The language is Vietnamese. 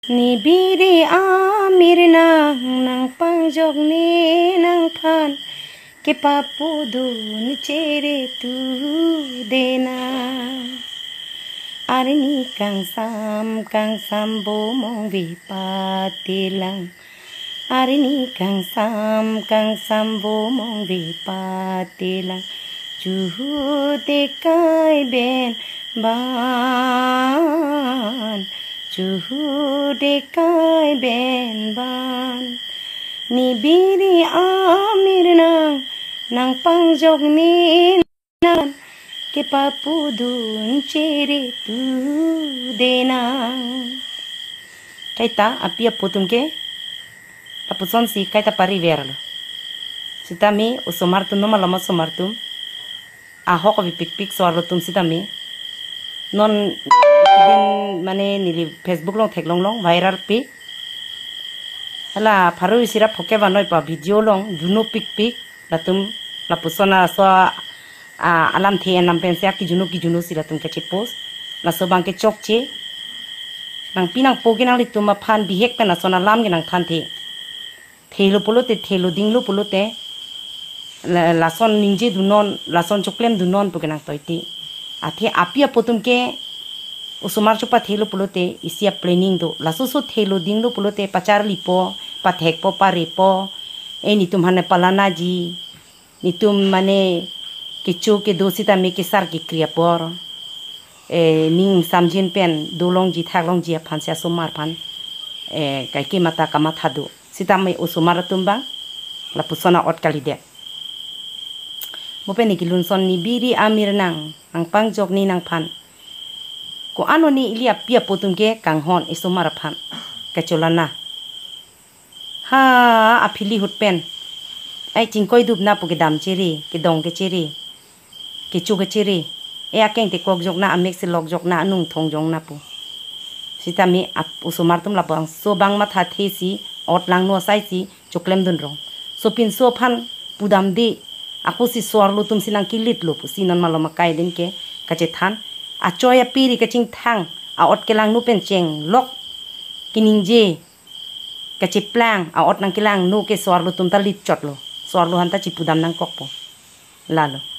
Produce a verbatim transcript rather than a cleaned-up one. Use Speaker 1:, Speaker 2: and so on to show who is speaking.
Speaker 1: Ni biri amir nang nang pangjok ni nang phan ke papu dun chere tu dena arni kang sam kang sam bo mong vi patilang arni kang sam kang sam bo mong vi patilang chu de kai ben ban Chuhu dekai ben ban ni biri amir nang nang pangjok ni nan ke papu dun chere tu denang kaita apia putum ke tapuson si kaita pari verlo sitami usomartum no malama somartum ahok vi pik pik soarlo tum sitami non din mane nili Facebook long thek long long viral pi hala pharu sira phoke ba noi pa video long juno pik pik latum la pusona so a alam the nam pen sia ki juno ki juno sira tum ke post la so bang ke chok che nang pinang poginang li tuma phan bihek pe na sona lam ge nang than the thelo polote thelo dinglo polote la son ningje dunon la son choklem dunon poginang toiti athe apia potum ke usumar chupa thelo pulote isia planning do lasu so thelo dinglo pulote pachar lipo pathek po parepo e nitum hane palana ji nitum mane kichu ke dosita me ke sar ki kriya por e ning samjin pen dolong ji thaklong ji phan sia somar phan e kai ki mata kama thadu sita me usumar tumba la pusona ot kali de mope ni kilun son ni biri amir nang ang pangjok ni nang phan ko ano ni ilia pia potum ke kanghon isomar phan kacholana ha aphili hutpen ai chingkoi dup na pu ke dam cheri ke dong ke cheri ke chu ke cheri e akeng te kok jok na amek se lok jok na anung thong jong na pu sitami ap usomar tum la bang so bang ma tha the si ot lang no sai si choklem dun rong so pin so phan pudam de aku si sorlu tum sinang kilit lu pu sinan maloma kai din ke kache than a choya piri kaching thang a ot kelang nu pen cheng lok kining je kache plang a ot nang kelang nu ke sorlu tum ta lit chotlo sorlu han ta chipudam nang kokpo lalo